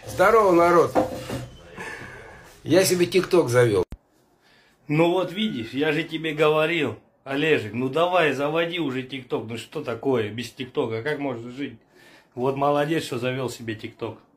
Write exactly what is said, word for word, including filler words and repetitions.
Здорово, народ. Я себе ТикТок завел. Ну вот видишь, я же тебе говорил, Олежек, ну давай, заводи уже ТикТок. Ну что такое без ТикТока, как можно жить? Вот молодец, что завел себе ТикТок.